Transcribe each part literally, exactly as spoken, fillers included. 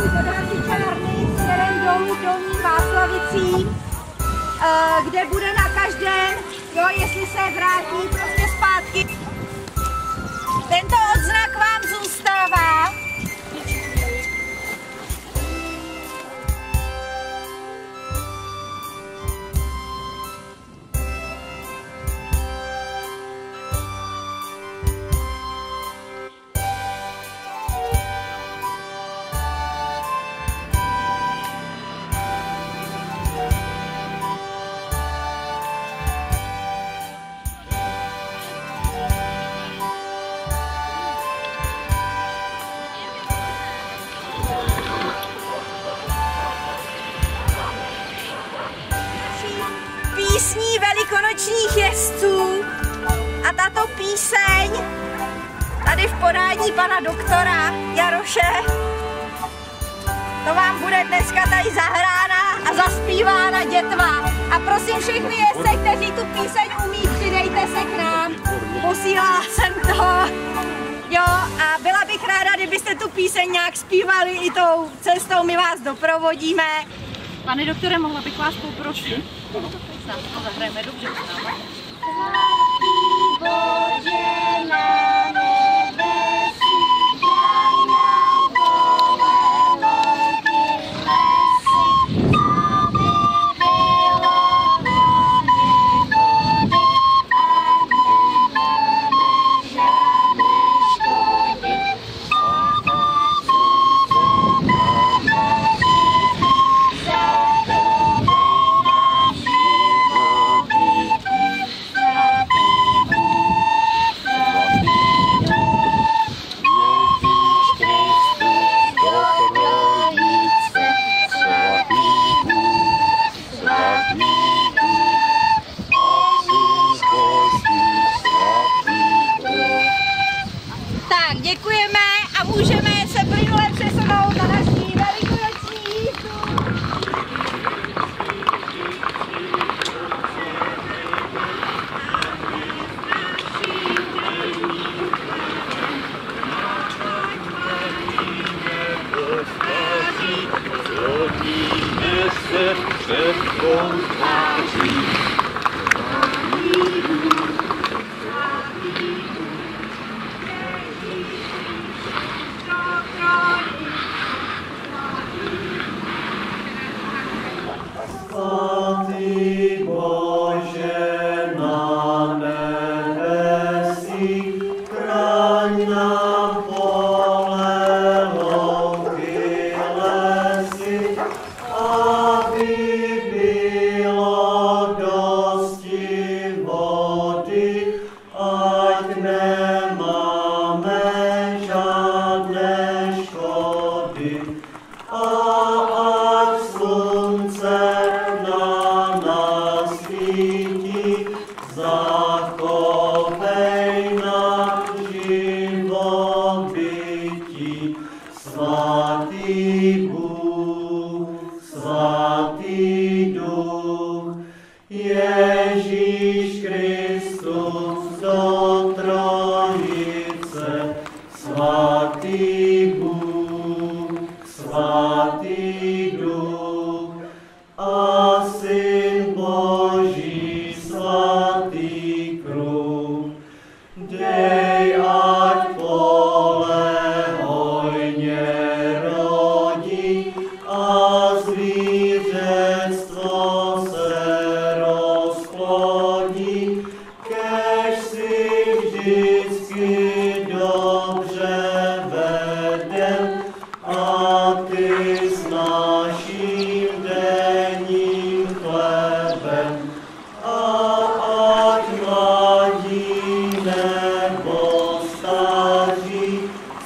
Čárny směrem dolů Dolní Václavicí, kde bude na každém, jo, jestli se vrátí prostě zpátky. Tento odznak vám zůstává. Písní velikonočních jezdců a tato píseň tady v podání pana doktora Jaroše, to vám bude dneska tady zahrána a zaspívána dětva. A prosím všechny jezdce, kteří tu píseň umí, přidejte se k nám. Posílala jsem to. Jo, a byla bych ráda, kdybyste tu píseň nějak zpívali i tou cestou, my vás doprovodíme. Pane doktore, mohla bych vás poprosit? Snad to zahrajeme dobře. Bože na nebesi, daj nám vole louky lesy, aby bylo hodně vody a nemáme žádné škody. Děkujeme a můžeme se plynule přesunout na naší velikonoční jízdu. Svatý Bůh, svatý Duch, Ježíš Kristus do Trojice, svatý Bůh, svatý Duch a Syn Boží, svatý kruh, dej ať pole hojně rodí a zvířectvo se rozplodí, kež si vždycky dobře vedem a ty s naším denním chlebem. A ať mladí nebo staří,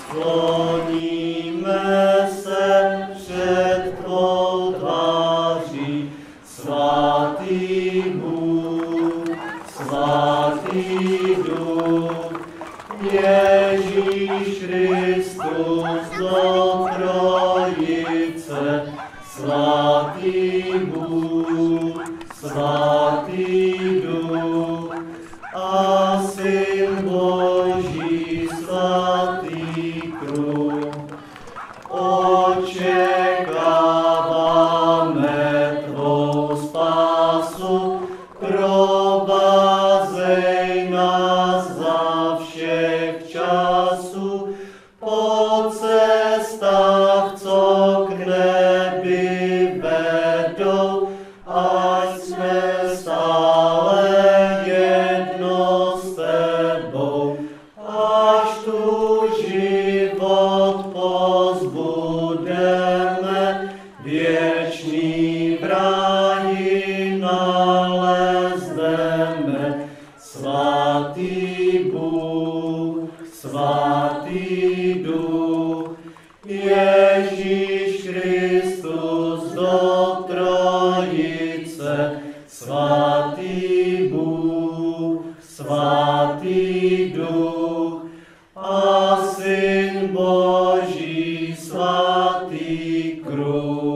skloníme se před tvou tváří. Svatý Bůh, svatý Duch, Ježíš Kristus do Trojice, svatý Bůh, svatý Duch a Syn Boží, svatý kruh. Oče krůj.